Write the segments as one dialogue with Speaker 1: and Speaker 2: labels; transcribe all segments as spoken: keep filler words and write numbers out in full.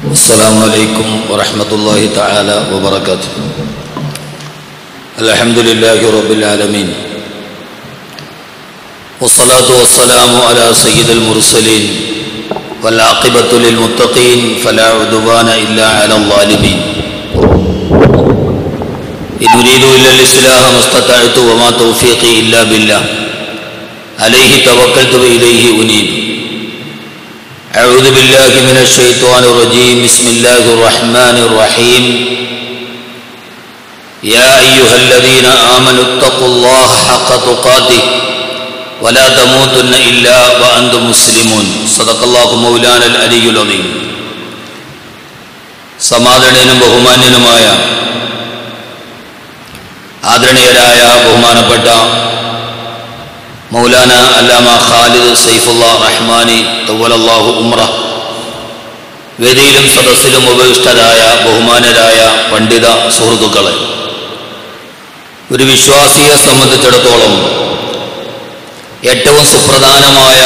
Speaker 1: السلام عليكم ورحمة الله تعالى وبركاته. الحمد لله رب العالمين، والصلاة والسلام على سيد المرسلين، والعاقبة للمتقين فلا عدوان إلا على الظالمين. إن أريد إلا الإصلاح ما استطعت وما توفيقي إلا بالله، عليه توكلت وإليه أنيب. أعوذ بالله من الشيطان الرجيم. بسم الله الرحمن الرحيم. يا أيها الذين آمنوا اتقوا الله حق تقاته ولا تموتن إلا وأنتم مسلمون. صدق الله مولانا العلي العظيم. സമാദരണീയനും ബഹുമാന്യനുമായ ആദരണീയരായ ബഹുമാനപ്പെട്ട മൗലാന അല്ലാമ ഖാലിദ് സൈഫുല്ലാ റഹ്മാനി തവ്വലല്ലാഹു ഉംറ, വേദിയിലും സദസ്സിലും ഉപവിഷ്ടരായ ബഹുമാനരായ പണ്ഡിത സുഹൃത്തുക്കളെ, ഒരു വിശ്വാസിയെ സംബന്ധിച്ചിടത്തോളം ഏറ്റവും സുപ്രധാനമായ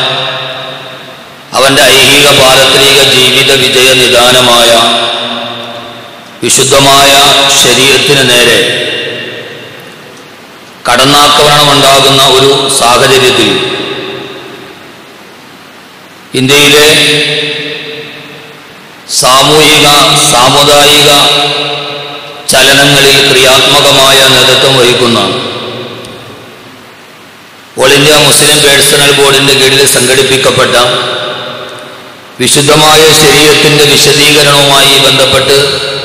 Speaker 1: അവൻ്റെ ഐഹിക പാരത്രിക ജീവിത വിജയ നിദാനമായ വിശുദ്ധമായ ശരീഅത്തിന് നേരെ കടന്നാക്രമണമുണ്ടാകുന്ന ഒരു സാഹചര്യത്തിൽ ഇന്ത്യയിലെ സാമൂഹിക സാമുദായിക ചലനങ്ങളിൽ ക്രിയാത്മകമായ നേതൃത്വം വഹിക്കുന്ന ഓൾ ഇന്ത്യ മുസ്ലിം പേഴ്സണൽ ബോർഡിൻ്റെ കീഴിൽ സംഘടിപ്പിക്കപ്പെട്ട വിശുദ്ധമായ ശരീഅത്തിൻ്റെ വിശദീകരണവുമായി ബന്ധപ്പെട്ട്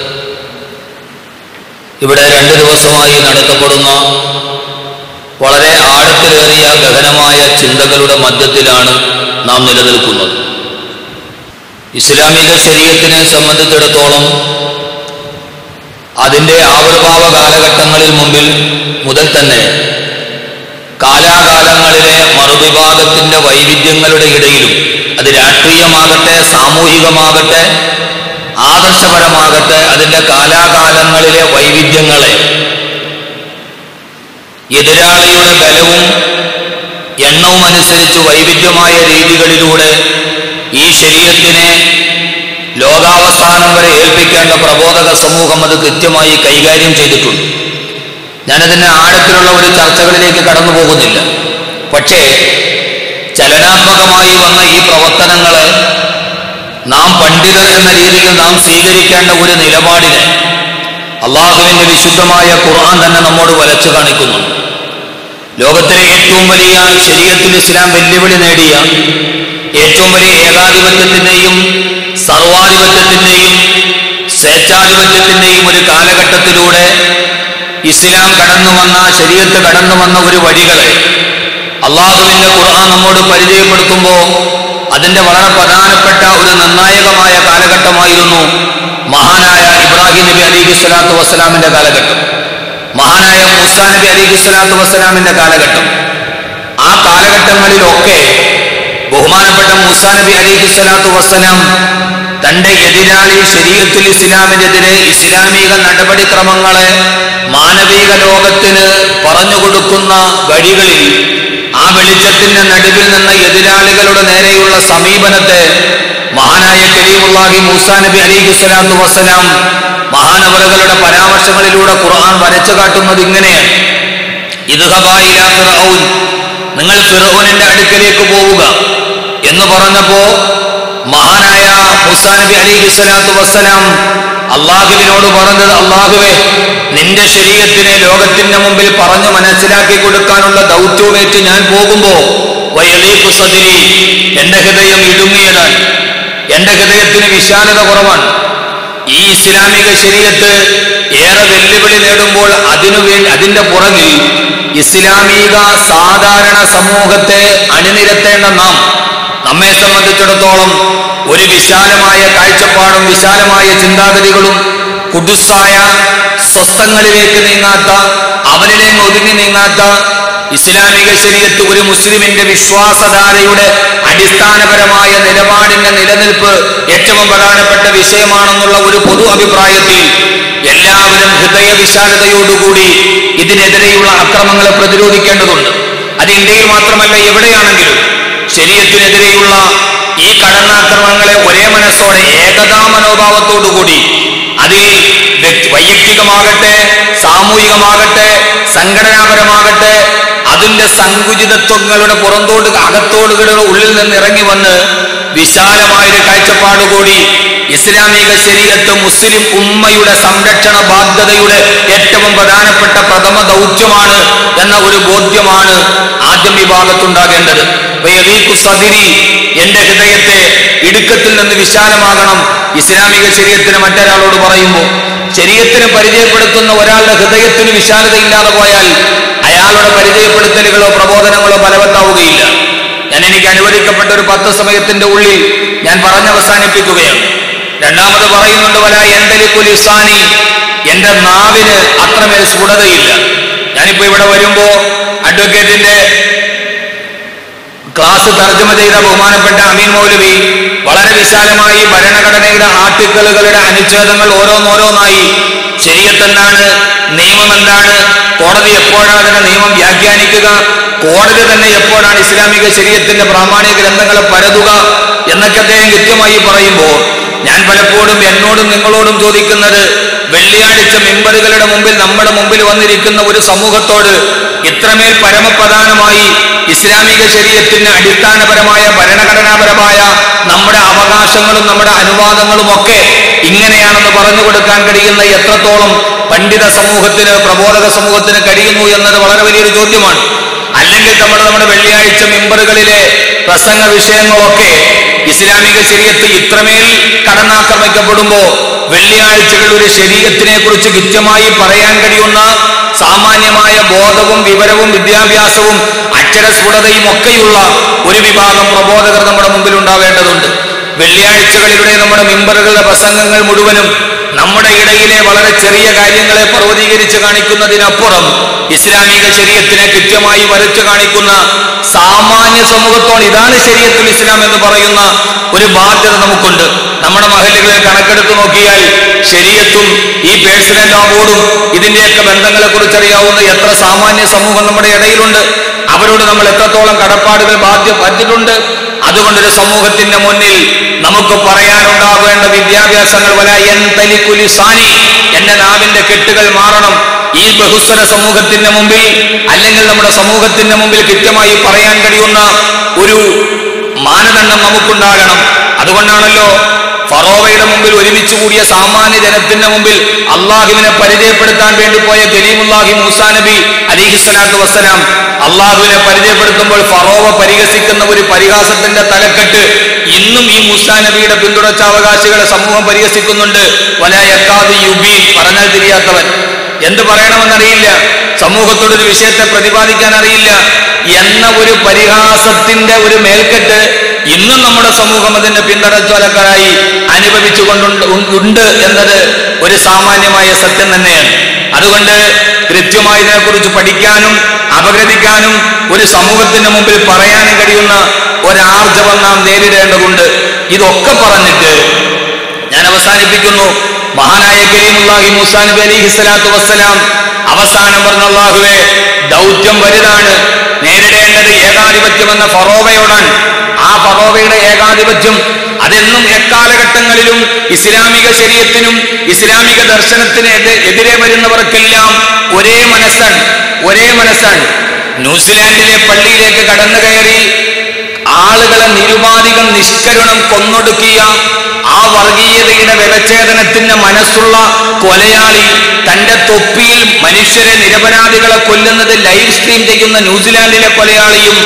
Speaker 1: ഇവിടെ രണ്ട് ദിവസമായി നടത്തപ്പെടുന്ന വളരെ ആഴത്തിലേറിയ ഗഹനമായ ചിന്തകളുടെ മധ്യത്തിലാണ് നാം നിലനിൽക്കുന്നത്. ഇസ്ലാമിക ശരീഅത്തിനെ സംബന്ധിച്ചിടത്തോളം അതിൻ്റെ ആവിർഭാവ കാലഘട്ടങ്ങളിൽ മുമ്പിൽ മുതൽ തന്നെ കാലാകാലങ്ങളിലെ മറുവിഭാഗത്തിൻ്റെ വൈവിധ്യങ്ങളുടെ ഇടയിലും, അത് രാഷ്ട്രീയമാകട്ടെ സാമൂഹികമാകട്ടെ ആദർശപരമാകട്ടെ, അതിൻ്റെ കാലാകാലങ്ങളിലെ വൈവിധ്യങ്ങളെ എതിരാളിയുടെ ബലവും എണ്ണവും അനുസരിച്ച് വൈവിധ്യമായ രീതികളിലൂടെ ഈ ശരീഅത്തിനെ ലോകാവസാനം വരെ ഏൽപ്പിക്കേണ്ട പ്രബോധക സമൂഹം അത് കൃത്യമായി കൈകാര്യം ചെയ്തിട്ടുണ്ട്. ഞാനതിൻ്റെ ആഴത്തിലുള്ള ഒരു ചർച്ചകളിലേക്ക് കടന്നു പോകുന്നില്ല. പക്ഷേ ചലനാത്മകമായി വന്ന ഈ പ്രവർത്തനങ്ങളെ നാം പണ്ഡിതർ എന്ന രീതിയിൽ നാം സ്വീകരിക്കേണ്ട ഒരു നിലപാടിനെ അള്ളാഹുവിൻ്റെ വിശുദ്ധമായ ഖുർആൻ തന്നെ നമ്മോട് വരച്ചു കാണിക്കുന്നു. ലോകത്തിലെ ഏറ്റവും വലിയ ശരീഅത്തുൽ ഇസ്ലാം വെല്ലുവിളി നേടിയ ഏറ്റവും വലിയ ഏകാധിപത്യത്തിൻ്റെയും സർവാധിപത്യത്തിൻ്റെയും സ്വേച്ഛാധിപത്യത്തിൻ്റെയും ഒരു കാലഘട്ടത്തിലൂടെ ഇസ്ലാം കടന്നു വന്ന ശരീഅത്ത് കടന്നു വന്ന ഒരു വഴികളെ അള്ളാഹുവിൻ്റെ ഖുർആൻ നമ്മോട് പരിചയപ്പെടുത്തുമ്പോൾ അതിൻ്റെ വളരെ പ്രധാനപ്പെട്ട ഒരു നിർണായകമായ കാലഘട്ടമായിരുന്നു മഹാനായ ഇബ്രാഹിം നബി അലൈഹി സ്വലാത്തു വസ്സലാമിൻ്റെ കാലഘട്ടം, മഹാനായ മൂസാ നബി അലൈഹി സ്വലാത്തു വസ്സലാമിൻ്റെ കാലഘട്ടം. ആ കാലഘട്ടങ്ങളിലൊക്കെ ബഹുമാനപ്പെട്ട മൂസാ നബി അലൈഹി സ്വലാത്തു വസ്സലാം തൻ്റെ എതിരാളി ശരീഅത്തുൽ ഇസ്ലാമിനെതിരെ ഇസ്ലാമിക നടപടിക്രമങ്ങളെ മാനവിക ലോകത്തിന് പറഞ്ഞുകൊടുക്കുന്ന വഴികളിൽ ആ വെളിച്ചത്തിന്റെ നടുവിൽ നിന്ന് എതിരാളികളുടെ നേരെയുള്ള സമീപനത്തെ മഹാനായ കലീമുല്ലാഹി മൂസാ നബി അലൈഹി സ്വലാത്തു വസ്സലാം മഹാനവറുകളുടെ പരാമർശങ്ങളിലൂടെ ഖുർആൻ വരച്ചു കാട്ടുന്നത് ഇങ്ങനെയാണ്: ഇദ്ഹബാ ഇലാ ഫിർഔൻ, നിങ്ങൾ ഫിർഔനിന്റെ അടുക്കലേക്ക് പോവുക എന്ന് പറഞ്ഞപ്പോ മഹാനായ മൂസാ നബി അലൈഹി സ്വലാത്തു വസ്സലാം അള്ളാഹുവിനോട് പറഞ്ഞത്, അള്ളാഹുവേ, നിന്റെ ശരീഅത്തിനെ ലോകത്തിന്റെ മുമ്പിൽ പറഞ്ഞു മനസ്സിലാക്കി കൊടുക്കാനുള്ള ദൗത്യവുമേറ്റ് ഞാൻ പോകുമ്പോ വയലീഖു സദ്രി, എന്റെ ഹൃദയം ഇടുങ്ങിയതാണ്, എന്റെ ഹൃദയത്തിന് വിശാലത കുറവാണ്. ഈ ഇസ്ലാമിക ശരീഅത്ത് ഏറെ വെല്ലുവിളി നേടുമ്പോൾ അതിനു വേണ്ടി അതിന്റെ പുറകിൽ ഇസ്ലാമിക സാധാരണ സമൂഹത്തെ അണിനിരത്തേണ്ട നാം, നമ്മെ സംബന്ധിച്ചിടത്തോളം ഒരു വിശാലമായ കാഴ്ചപ്പാടും വിശാലമായ ചിന്താഗതികളും കുദുസായ സ്വസ്ഥങ്ങളിലേക്ക് നീങ്ങാത്ത, അവനിലേക്ക് ഒതുങ്ങി നീങ്ങാത്ത ഇസ്ലാമിക ശരീഅത്ത് ഒരു മുസ്ലിമിന്റെ വിശ്വാസധാരയുടെ അടിസ്ഥാനപരമായ നിലപാടിന്റെ നിലനിൽപ്പ് ഏറ്റവും പ്രധാനപ്പെട്ട വിഷയമാണെന്നുള്ള ഒരു പൊതു അഭിപ്രായത്തിൽ എല്ലാവരും ഹൃദയ വിശാലതയോടുകൂടി ഇതിനെതിരെയുള്ള അക്രമങ്ങളെ പ്രതിരോധിക്കേണ്ടതുണ്ട്. അത് ഇന്ത്യയിൽ മാത്രമല്ല, എവിടെയാണെങ്കിലും ശരീഅത്തിനെതിരെയുള്ള ഈ കടന്നാക്രമണങ്ങളെ ഒരേ മനസ്സോടെ ഏകതാ മനോഭാവം മനോഭാവത്തോടുകൂടി അതിൽ വൈയക്തികമാകട്ടെ, സാമൂഹികമാകട്ടെ, സംഘടനാപരമാകട്ടെ, അതിന്റെ സങ്കുചിതത്വങ്ങളുടെ പുറന്തോട് അകത്തോടുകളുടെ ഉള്ളിൽ നിന്ന് ഇറങ്ങി വന്ന് വിശാലമായൊരു കാഴ്ചപ്പാടുകൂടി ഇസ്ലാമിക ശരീഅത്ത് മുസ്ലിം ഉമ്മയുടെ സംരക്ഷണ ബാധ്യതയുടെ ഏറ്റവും പ്രധാനപ്പെട്ട പ്രഥമ ദൗത്യമാണ് എന്ന ഒരു ബോധ്യമാണ് ആദ്യം വിഭാഗത്തുണ്ടാകേണ്ടത്. സദിരി, എന്റെ ഹൃദയത്തെ ഇടുക്കത്തിൽ നിന്ന് വിശാലമാകണം. ഇസ്ലാമിക ശരീഅത്തിന് മറ്റൊരാളോട് പറയുമ്പോൾ ശരീഅത്തിന് പരിചയപ്പെടുത്തുന്ന ഒരാളുടെ ഹൃദയത്തിന് വിശാലതയില്ലാതെ പോയാൽ അയാളുടെ പരിചയപ്പെടുത്തലുകളോ പ്രബോധനങ്ങളോ ഫലവത്താവുകയില്ല. ഞാൻ എനിക്ക് അനുവദിക്കപ്പെട്ട ഒരു പത്ത് സമയത്തിന്റെ ഉള്ളിൽ ഞാൻ പറഞ്ഞവസാനിപ്പിക്കുകയാണ്. രണ്ടാമത് പറയുന്നുണ്ട്, വല എന്തലിക്കു ലിസാനി, എന്റെ നാവിന് അത്രമേൽ സ്ഫുടതയില്ല. ഞാനിപ്പോ ഇവിടെ വരുമ്പോ അഡ്വക്കേറ്റിന്റെ ക്ലാസ് തർജ്ജമ ചെയ്ത ബഹുമാനപ്പെട്ട അമീൻ മൗലവി വളരെ വിശാലമായി ഭരണഘടനയുടെ ആർട്ടിക്കിളുകളുടെ അനുച്ഛേദങ്ങൾ ഓരോന്നോരോന്നായി ശരീഅത്ത് എന്താണ്, നിയമം എന്താണ്, കോടതി എപ്പോഴാണ് അതിന്റെ നിയമം വ്യാഖ്യാനിക്കുക, കോടതി തന്നെ എപ്പോഴാണ് ഇസ്ലാമിക ശരീഅത്തിന്റെ പ്രാമാണിക ഗ്രന്ഥങ്ങളെ പരതുക എന്നൊക്കെ അദ്ദേഹം കൃത്യമായി പറയുമ്പോൾ ഞാൻ പലപ്പോഴും എന്നോടും നിങ്ങളോടും ചോദിക്കുന്നത്, വെള്ളിയാഴ്ച മിമ്പറുകളുടെ മുമ്പിൽ നമ്മുടെ മുമ്പിൽ വന്നിരിക്കുന്ന ഒരു സമൂഹത്തോട് ഇത്രമേൽ പരമപ്രധാനമായി ഇസ്ലാമിക ശരീഅത്തിന്റെ അടിസ്ഥാനപരമായ ഭരണഘടനാപരമായ നമ്മുടെ അവകാശങ്ങളും നമ്മുടെ അനുവാദങ്ങളും ഒക്കെ ഇങ്ങനെയാണെന്ന് പറഞ്ഞു കൊടുക്കാൻ കഴിയുന്ന എത്രത്തോളം പണ്ഡിത സമൂഹത്തിന്, പ്രബോധക സമൂഹത്തിന് കഴിയുന്നു എന്നത് വളരെ വലിയൊരു ചോദ്യമാണ്. അല്ലെങ്കിൽ നമ്മൾ നമ്മുടെ വെള്ളിയാഴ്ച മിമ്പറുകളിലെ പ്രസംഗ വിഷയങ്ങളൊക്കെ ഇസ്ലാമിക ശരീഅത്ത് ഇത്രമേൽ കടന്നാക്രമിക്കപ്പെടുമ്പോ വെള്ളിയാഴ്ചകൾ ഒരു ശരീഅത്തിനെ കുറിച്ച് കൃത്യമായി പറയാൻ കഴിയുന്ന സാമാന്യമായ ബോധവും വിവരവും വിദ്യാഭ്യാസവും അക്ഷരസ്ഫുടതയും ഒക്കെയുള്ള ഒരു വിഭാഗം പ്രബോധകർ നമ്മുടെ മുമ്പിൽ ഉണ്ടാവേണ്ടതുണ്ട്. വെള്ളിയാഴ്ചകളിലൂടെ നമ്മുടെ മിമ്പറുകളുടെ പ്രസംഗങ്ങൾ മുഴുവനും നമ്മുടെ ഇടയിലെ വളരെ ചെറിയ കാര്യങ്ങളെ പർവ്വതീകരിച്ച് കാണിക്കുന്നതിനപ്പുറം ഇസ്ലാമിക ശരീഅത്തിനെ കൃത്യമായി വരച്ചു കാണിക്കുന്ന സാമാന്യ സമൂഹത്തോട് ഇതാണ് ശരീഅത്തുൽ ഇസ്ലാം എന്ന് പറയുന്ന ഒരു ബാധ്യത നമുക്കുണ്ട്. നമ്മുടെ മഹല്ലുകളിൽ കണക്കെടുത്ത് നോക്കിയാൽ ശരീഅത്തും ഈ പേഴ്സണൽ ലോ ബോർഡും ഇതിന്റെയൊക്കെ ബന്ധങ്ങളെ കുറിച്ചറിയാവുന്ന എത്ര സാമാന്യ സമൂഹം നമ്മുടെ ഇടയിലുണ്ട്. അവരോട് നമ്മൾ എത്രത്തോളം കടപ്പാടുകൾ ബാധ്യ പറ്റിയിട്ടുണ്ട്. അതുകൊണ്ടൊരു സമൂഹത്തിന്റെ മുന്നിൽ നമുക്ക് പറയാനുണ്ടാകേണ്ട വിദ്യാഭ്യാസങ്ങൾ വല യന്തലിക്കു ലിസാനി, എന്റെ നാവിന്റെ കെട്ടുകൾ മാറണം. ഈ ബഹുസ്വര സമൂഹത്തിന്റെ മുമ്പിൽ അല്ലെങ്കിൽ നമ്മുടെ സമൂഹത്തിന്റെ മുമ്പിൽ കൃത്യമായി പറയാൻ കഴിയുന്ന ഒരു മാനദണ്ഡം നമുക്കുണ്ടാകണം. അതുകൊണ്ടാണല്ലോ ഫറോവയുടെ മുമ്പിൽ ഒരുമിച്ച് കൂടിയ സാമാന്യ ജനത്തിന്റെ മുമ്പിൽ അള്ളാഹുവിനെ പരിചയപ്പെടുത്താൻ വേണ്ടി പോയ കലീമുല്ലാഹി മൂസാ നബി അലൈഹിസ്സലാത്തു വസ്സലാം അള്ളാഹുവിനെ പരിചയപ്പെടുത്തുമ്പോൾ ഫറോവ പരിഹസിക്കുന്ന ഒരു പരിഹാസത്തിന്റെ തലക്കെട്ട് ഇന്നും ഈ മൂസാ നബിയുടെ പിന്തുടർച്ചാവകാശികളെ സമൂഹം പരിഹസിക്കുന്നുണ്ട്. വലാ യക്കാദു യുബീൻ, പറഞ്ഞാൽ തിരിയാത്തവൻ, എന്ത് പറയണമെന്നറിയില്ല, സമൂഹത്തോടൊരു വിഷയത്തെ പ്രതിപാദിക്കാൻ അറിയില്ല എന്ന ഒരു പരിഹാസത്തിന്റെ ഒരു മേൽക്കെട്ട് ഇന്നും നമ്മുടെ സമൂഹം അതിന്റെ പിന്തുടർച്ചാലക്കാരായി അനുഭവിച്ചുകൊണ്ടുണ്ട് ഉണ്ട് എന്നത് ഒരു സാമാന്യമായ സത്യം തന്നെയാണ്. അതുകൊണ്ട് കൃത്യമായി ഇതിനെക്കുറിച്ച് പഠിക്കാനും അപഗ്രഥിക്കാനും ഒരു സമൂഹത്തിന്റെ മുമ്പിൽ പറയാനും കഴിയുന്ന ഒരാർജവം നാം നേരിടേണ്ടതുണ്ട്. ഇതൊക്കെ പറഞ്ഞിട്ട് ഞാൻ അവസാനിപ്പിക്കുന്നു. മഹാനായ കലീമുല്ലാഹി മൂസാ നബി അലൈഹിസ്സലാത്തു വസ്സലാം അവസാനം പറഞ്ഞ, അല്ലാഹുവേ, ദൗത്യം വലുതാണ്, നേരിടേണ്ടത് ഏകാധിപത്യം എന്ന ഫറോവയോടാണ്. ആ ഫറോവയുടെ ഏകാധിപത്യം അതെന്നും എക്കാലഘട്ടങ്ങളിലും ഇസ്ലാമിക ശരീഅത്തിനും ഇസ്ലാമിക ദർശനത്തിന് എതിരെ വരുന്നവർക്കെല്ലാം ഒരേ മനസ്സാണ് ഒരേ മനസ്സാണ് ന്യൂസിലാൻഡിലെ പള്ളിയിലേക്ക് കടന്നു കയറി ആളുകളെ നിരുപാധികം നിഷ്കരുണം കൊന്നൊടുക്കിയ ആ വർഗീയതയുടെ വ്യവച്ഛേദനത്തിന്റെ മനസ്സുള്ള കൊലയാളി തന്റെ തൊപ്പിയിൽ മനുഷ്യരെ നിരപരാധികളെ കൊല്ലുന്നത് ലൈവ് സ്ട്രീം ചെയ്യുന്ന ന്യൂസിലാൻഡിലെ കൊലയാളിയും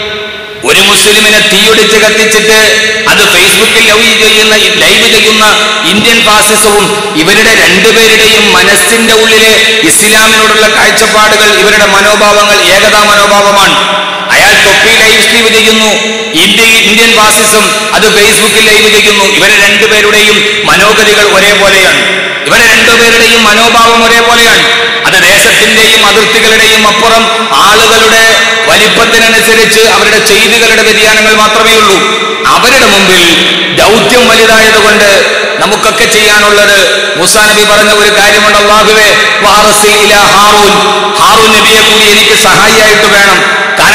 Speaker 1: ഒരു മുസ്ലിമിനെ തീയൊടിച്ച് കത്തിച്ചിട്ട് അത് ഫേസ്ബുക്കിൽ ലൈവ് ചെയ്യുന്ന ലൈവ് ചെയ്യുന്ന ഇന്ത്യൻ ഫാസിസവും ഇവരുടെ രണ്ടുപേരുടെയും മനസ്സിന്റെ ഉള്ളിലെ ഇസ്ലാമിനോടുള്ള കാഴ്ചപ്പാടുകൾ, ഇവരുടെ മനോഭാവങ്ങൾ ഏകതാ മനോഭാവമാണ്. അയാൾ തൊപ്പി ലൈവ് സ്ട്രീം ചെയ്യുന്നു, ഇന്ത്യ ഇന്ത്യൻ ഫാസിസം അത് ഫേസ്ബുക്കിൽ ലൈവ് ചെയ്യുന്നു. ഇവരെ രണ്ടുപേരുടെയും മനോഗതികൾ ഒരേപോലെയാണ്, ഇവരെ രണ്ടുപേരുടെയും മനോഭാവം ഒരേപോലെയാണ്. അത് ദേശത്തിന്റെയും അതിർത്തികളുടെയും അപ്പുറം ആളുകളുടെ വലിപ്പത്തിനനുസരിച്ച് അവരുടെ ചെയ്തികളുടെ വ്യതിയാനങ്ങൾ മാത്രമേ ഉള്ളൂ. അവരുടെ മുമ്പിൽ ദൗത്യം വലുതായതുകൊണ്ട് നമുക്കൊക്കെ ചെയ്യാനുള്ളത് മൂസാ നബി പറഞ്ഞ ഒരു കാര്യമുണ്ട്, അല്ലാഹുവേ വഅർസിൽ ഇലാ ഹാറൂൻ, ഹാറൂൻ നബിയെ കൂടി എനിക്ക് സഹായിയായിട്ട് വേണം. കാരണം എന്റെ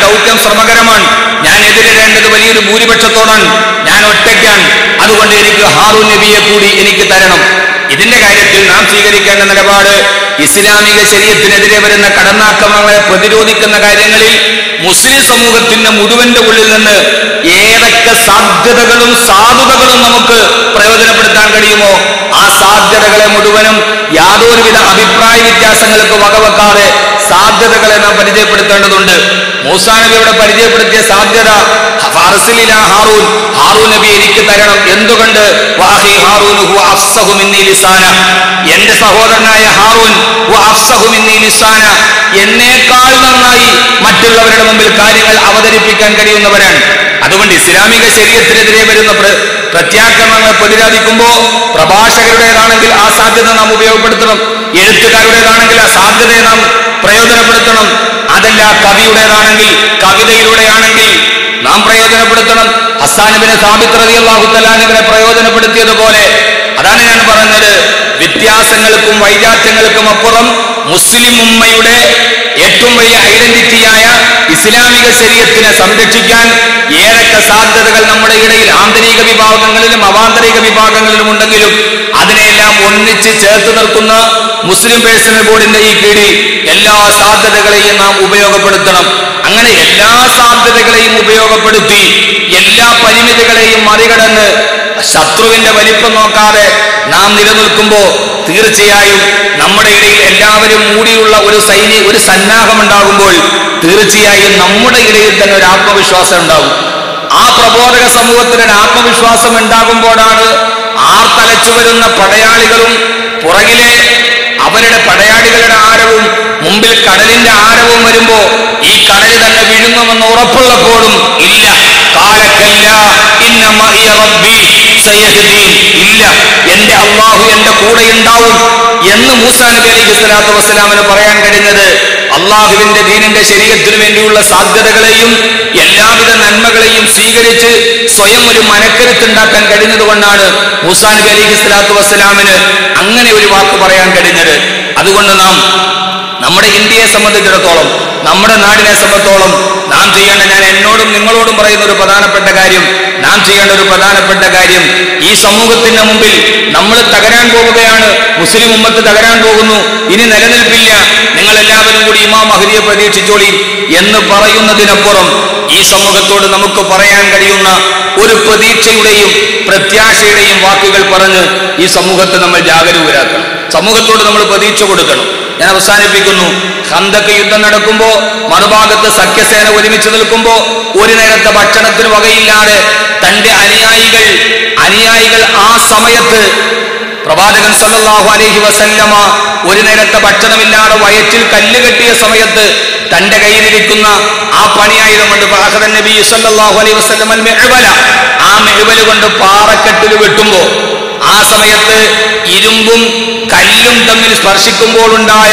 Speaker 1: ദൗത്യം ശ്രമകരമാണ്, ഞാൻ എതിരിടേണ്ടത് വലിയൊരു ഭൂരിപക്ഷത്തോടാണ്, ഞാൻ ഒറ്റയ്ക്കാണ്, അതുകൊണ്ട് എനിക്ക് ഹാറൂൻ നബിയെ കൂടി എനിക്ക് തരണം. ഇതിന്റെ കാര്യത്തിൽ നാം സ്വീകരിക്കേണ്ട നിലപാട് ഇസ്ലാമിക ശരീഅത്തിനെതിരെ വരുന്ന കടന്നാക്രമണങ്ങളെ പ്രതിരോധിക്കുന്ന കാര്യങ്ങളിൽ മുസ്ലിം സമൂഹത്തിന്റെ മുഴുവന്റെ ഉള്ളിൽ നിന്ന് ഏതൊക്കെ സാധ്യതകളും സാധുതകളും നമുക്ക് പ്രയോജനപ്പെടുത്താൻ കഴിയുമോ ആ സാധ്യതകളെ മുഴുവനും യാതൊരുവിധ അഭിപ്രായ വ്യത്യാസങ്ങൾക്ക് വകവെക്കാതെ സാധ്യതകളെ നാം പരിചയപ്പെടുത്തേണ്ടതുണ്ട്. മൂസാ നബിയുടെ പരിചയപ്പെടുത്തിയ സാധ്യത ഫർസിലിന ഹാറൂൻ, ഹാറൂൻ നബി എനിക്ക് തരണം. എന്തുകൊണ്ട്? വാഹി ഹാറൂൻ ഹുവ അഫ്സഹു മിന്നി ലിസാന, എന്റെ സഹോദരനായ ഹാറൂൻ ഹുവ അഫ്സഹു മിന്നി ലിസാന, എന്നേക്കാൾ നന്നായി മറ്റുള്ളവരുടെ മുമ്പിൽ കാര്യങ്ങൾ അവതരിപ്പിക്കാൻ കഴിയുന്നവരാണ്. അതുകൊണ്ട് ഇസ്ലാമിക ശരീഅത്തിനെതിരെ വരുന്ന പ്രത്യാക്രമണങ്ങൾ പ്രതിരോധിക്കുമ്പോൾ പ്രഭാഷകരുടേതാണെങ്കിൽ ആ സാധ്യത നാം ഉപയോഗപ്പെടുത്തണം, എഴുത്തുകാരുടേതാണെങ്കിൽ ആ സാധ്യതയെ നാം പ്രയോജനപ്പെടുത്തണം. അതല്ല കവിയുടേതാണെങ്കിൽ കവിതയിലൂടെയാണെങ്കിൽ നാം പ്രയോജനപ്പെടുത്തണം. ഹസ്സാൻ ഇബ്നു സാബിത്ത് റളിയല്ലാഹു തആല അൻഹുവിനെ പ്രയോജനപ്പെടുത്തിയതുപോലെ. അതാണ് ഞാൻ പറഞ്ഞത്, വ്യത്യാസങ്ങൾക്കും വൈജാത്യങ്ങൾക്കും അപ്പുറം മുസ്ലിം ഉമ്മയുടെ ഏറ്റവും വലിയ ഐഡന്റിറ്റിയായ ഇസ്ലാമിക ശരീഅത്തിനെ സംരക്ഷിക്കാൻ ഏതൊക്കെ സാധ്യതകൾ നമ്മുടെ ഇടയിൽ ആന്തരിക വിഭാഗങ്ങളിലും അവാന്തരിക വിഭാഗങ്ങളിലും ഉണ്ടെങ്കിലും അതിനെല്ലാം ഒന്നിച്ച് ചേർത്ത് നിർത്തുന്ന മുസ്ലിം പേഴ്സണൽ ബോർഡിന്റെ ഈ കീഴിൽ എല്ലാ സാധ്യതകളെയും നാം ഉപയോഗപ്പെടുത്തണം. അങ്ങനെ എല്ലാ സാധ്യതകളെയും ഉപയോഗപ്പെടുത്തി എല്ലാ പരിമിതികളെയും മറികടന്ന് ശത്രുവിന്റെ വലിപ്പം നോക്കാതെ നാം നിലനിൽക്കുമ്പോൾ തീർച്ചയായും നമ്മുടെ ഇടയിൽ എല്ലാവരും മൂടിയുള്ള ഒരു സൈനിക ഒരു സന്നാഹം ഉണ്ടാകുമ്പോൾ തീർച്ചയായും നമ്മുടെ ഇടയിൽ തന്നെ ഒരു ആത്മവിശ്വാസം ഉണ്ടാകും. ആ പ്രബോധക സമൂഹത്തിന് ഒരു ആത്മവിശ്വാസം ഉണ്ടാകുമ്പോഴാണ് ആർത്തലച്ചു വരുന്ന പടയാളികളും പുറകിലെ അവരുടെ പടയാളികളുടെ ആരവും മുമ്പിൽ കടലിന്റെ ആരവും വരുമ്പോ ഈ കടൽ തന്നെ വിഴുങ്ങുമെന്ന് ഉറപ്പുള്ളപ്പോഴും ഇല്ല, കാലക്കല്ല ഇന്ന മഇയ റബ്ബി സയഹ്ദീൻ, ഇല്ല എന്റെ അല്ലാഹു എന്റെ കൂടെ ഉണ്ടാവും എന്ന് മൂസാ നബി അലൈഹി സ്വലാത്തു വസ്സലാമിന് പറയാൻ കഴിഞ്ഞത് അള്ളാഹുവിന്റെ ദീനിന്റെ ശരീഅത്തിനു വേണ്ടിയുള്ള സാധ്യതകളെയും എല്ലാവിധ നന്മകളെയും സ്വീകരിച്ച് സ്വയം ഒരു മനക്കരുത്തുണ്ടാക്കാൻ കഴിഞ്ഞത് കൊണ്ടാണ് മൂസാ നബി അലൈഹി സ്വലാത്തു വസ്സലാമിന് അങ്ങനെ ഒരു വാക്ക് പറയാൻ കഴിഞ്ഞത്. അതുകൊണ്ട് നാം നമ്മുടെ ഇന്ത്യയെ സംബന്ധിച്ചിടത്തോളം നമ്മുടെ നാടിനെ സംബന്ധിച്ചോളം നാം ചെയ്യേണ്ട, ഞാൻ എന്നോടും നിങ്ങളോടും പറയുന്ന ഒരു പ്രധാനപ്പെട്ട കാര്യം, നാം ചെയ്യേണ്ട ഒരു പ്രധാനപ്പെട്ട കാര്യം, ഈ സമൂഹത്തിന്റെ മുമ്പിൽ നമ്മൾ തകരാൻ പോവുകയാണ്, മുസ്ലിം ഉമ്മത്ത് തകരാൻ പോകുന്നു, ഇനി നിലനിൽപ്പില്ല, നിങ്ങൾ എല്ലാവരും കൂടി ഇമാം മഹ്ദിയെ പ്രതീക്ഷിച്ചോളി എന്ന് പറയുന്നതിനപ്പുറം ഈ സമൂഹത്തോട് നമുക്ക് പറയാൻ കഴിയുന്ന ഒരു പ്രതീക്ഷയുടെയും പ്രത്യാശയുടെയും വാക്കുകൾ പറഞ്ഞ് ഈ സമൂഹത്തെ നമ്മൾ ജാഗരൂകരാക്കണം. സമൂഹത്തോട് നമ്മൾ പ്രതീക്ഷ കൊടുക്കണം. ഞാൻ അവസാനിപ്പിക്കുന്നു. ഖന്തക്ക് യുദ്ധം നടക്കുമ്പോ മറുഭാഗത്ത് സഖ്യസേന ഒരുമിച്ച് നിൽക്കുമ്പോ ഒരു നേരത്തെ ഭക്ഷണത്തിന് വകയില്ലാതെ തന്റെ അനുയായികൾ അനുയായികൾ ആ സമയത്ത് പ്രവാചകൻ സല്ലല്ലാഹു അലൈഹി വസല്ലമ ഒരു നേരത്തെ ഭക്ഷണമില്ലാതെ വയറ്റിൽ കല്ല് കെട്ടിയ സമയത്ത് തന്റെ കയ്യിലിരിക്കുന്ന ആ പണിയായുധം കൊണ്ട് ഫഅഖദ നബി സല്ലല്ലാഹു അലൈഹി വസല്ലം അൽ മിഅ്വല, ആ മിഅ്വല കൊണ്ട് പാറക്കെട്ടിൽ വെട്ടുമ്പോ ആ സമയത്ത് ഇരുമ്പും കല്ലും തമ്മിൽ സ്പർശിക്കുമ്പോൾ ഉണ്ടായ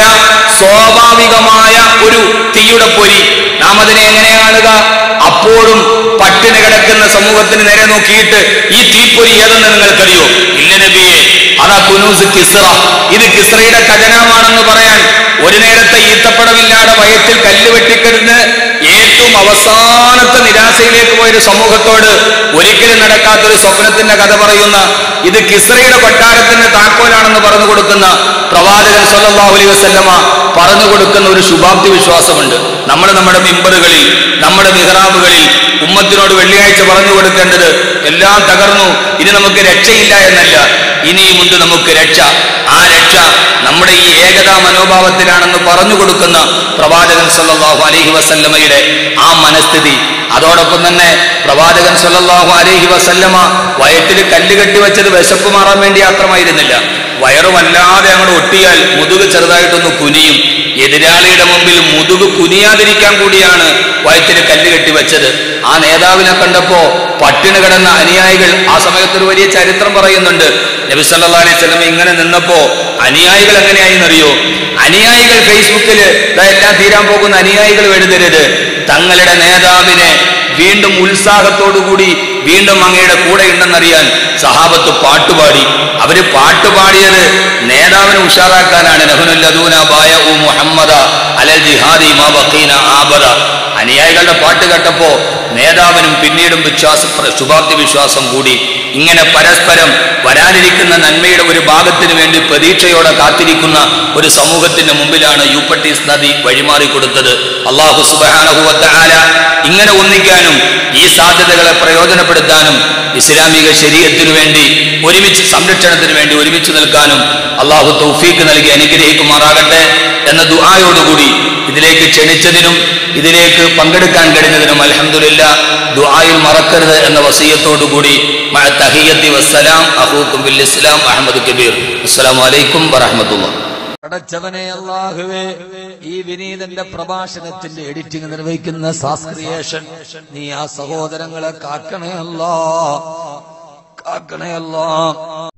Speaker 1: സ്വാഭാവികമായ ഒരു തീയുടെ പൊരി നാം അതിനെ എങ്ങനെ കാണുക? അപ്പോഴും പട്ടിണി കിടക്കുന്ന സമൂഹത്തിന് നേരെ നോക്കിയിട്ട് ഈ തീപ്പൊരി ഏതെന്ന് നിങ്ങൾക്കറിയോ? ഇല്ല നബിയെ, അതാ കുനൂസ് കിസ്റ, ഇത് കിസ്റയുടെ ഖജനാവാണെന്ന് പറയാൻ ഒരു നേരത്തെ ഈത്തപ്പടമില്ലാതെ വയറ്റിൽ കല്ല് വെട്ടിക്കിടന്ന് ഏറ്റവും അവസാനത്തെ നിരാശയിലേക്ക് പോയൊരു സമൂഹത്തോട് ഒരിക്കലും നടക്കാത്തൊരു സ്വപ്നത്തിന്റെ കഥ പറയുന്ന, ഇത് കിസ്റയുടെ കൊട്ടാരത്തിന്റെ താക്കോലാണെന്ന് പറഞ്ഞു കൊടുക്കുന്ന പ്രവാചകൻ സല്ലല്ലാഹു അലൈഹി വസല്ലമ പറഞ്ഞു കൊടുക്കുന്ന ഒരു ശുഭാപ്തി വിശ്വാസമുണ്ട്. നമ്മൾ നമ്മുടെ മിമ്പറുകളിൽ നമ്മുടെ മിഹ്റാബുകളിൽ ഉമ്മത്തിനോട് വെള്ളിയാഴ്ച പറഞ്ഞു കൊടുക്കേണ്ടത് എല്ലാം തകർന്നു, ഇനി നമുക്ക് രക്ഷയില്ല എന്നല്ല, ഇനിയുമുണ്ട് നമുക്ക് രക്ഷ. ആ രക്ഷ നമ്മുടെ ഈ ഏകതാ മനോഭാവത്തിലാണെന്ന് പറഞ്ഞു കൊടുക്കുന്ന പ്രവാചകൻ സല്ലല്ലാഹു അലൈഹി വസല്ലമയുടെ ആ മനസ്ഥിതി. അതോടൊപ്പം തന്നെ പ്രവാചകൻ സല്ലല്ലാഹു അലൈഹി വസല്ലമ വയറ്റിൽ കല്ല് കെട്ടിവെച്ചത് വിശപ്പ് മാറാൻ വേണ്ടി മാത്രമായിരുന്നില്ല. വയറ് വല്ലാതെ അങ്ങോട്ട് ഒട്ടിയാൽ മുതുക് ചെറുതായിട്ടൊന്ന് കുനിയും. എതിരാളിയുടെ മുമ്പിൽ മുതുക് കുനിയാതിരിക്കാൻ കൂടിയാണ് വയറ്റിൽ കല്ല് കെട്ടിവെച്ചത്. ആ നേതാവിനെ കണ്ടപ്പോ പട്ടിണി കിടന്ന അനുയായികൾ, ആ സമയത്തൊരു വലിയ ചരിത്രം പറയുന്നുണ്ട്. നബി സല്ലല്ലാഹു അലൈഹി വസല്ലം ഇങ്ങനെ നിന്നപ്പോ അനുയായികൾ എങ്ങനെയായിന്നറിയോ? അനുയായികൾ ഫേസ്ബുക്കില് എല്ലാം തീരാൻ പോകുന്ന അനുയായികൾ എഴുതരുത്, തങ്ങളുടെ നേതാവിനെ വീണ്ടും ഉത്സാഹത്തോടുകൂടി വീണ്ടും അങ്ങയുടെ കൂടെ ഉണ്ടെന്നറിയാൻ സഹാബത്ത് പാട്ടുപാടി. അവര് പാട്ടുപാടിയത് നേതാവിനെ ഉഷാറാക്കാനാണ്. നഹ്നുല്ലദൂന ബായഉ മുഹമ്മദ അലൽ ജിഹാദി മാ ബഖീന ആബദ. അനുയായികളുടെ പാട്ട് കേട്ടപ്പോ നേതാവിനും പിന്നീടും വിശ്വാസം ശുഭാപ്തി വിശ്വാസം കൂടി. ഇങ്ങനെ പരസ്പരം വരാനിരിക്കുന്ന നന്മയുടെ ഒരു ഭാഗത്തിന് വേണ്ടി പ്രതീക്ഷയോടെ കാത്തിരിക്കുന്ന ഒരു സമൂഹത്തിന്റെ മുമ്പിലാണ് യൂഫ്രട്ടീസ് നദി വഴിമാറിക്കൊടുത്തത്. അല്ലാഹു സുബ്ഹാനഹു വ തആല ഇങ്ങനെ ഒന്നിക്കാനും ഈ സാധ്യതകളെ പ്രയോജനപ്പെടുത്താനും ഇസ്ലാമിക ശരീഅത്തിനു വേണ്ടി ഒരുമിച്ച് സംരക്ഷണത്തിന് വേണ്ടി ഒരുമിച്ച് നിൽക്കാനും അല്ലാഹു തൗഫീഖ് നൽകി അനുഗ്രഹിക്കുമാറാകട്ടെ എന്ന ദുആയോടുകൂടി ഇതിലേക്ക് ക്ഷണിച്ചതിനും ഇതിലേക്ക് പങ്കെടുക്കാൻ കഴിഞ്ഞതിനും അൽഹംദുലില്ലാഹ് ദുആയിൽ മറക്കരുത് എന്ന വസിയത്തോടുകൂടി മഅ തഹിയ്യത്തി വസ്സലാം അഖൂക്കും ബിൽ ഇസ്ലാം അഹ്മദ് കബീർ. അസ്സലാമു അലൈക്കും വറഹ്മത്തുള്ളാഹി.
Speaker 2: പടച്ചവനെ അല്ലാഹുവേ, ഈ വിനീതന്റെ പ്രഭാഷണത്തിന്റെ എഡിറ്റിംഗ് നിർവഹിക്കുന്ന സാസ്ക്രിയേഷൻ നീ ആ സഹോദരങ്ങളെ കാക്കണേ അല്ലാ, കാക്കണേ അല്ലാ.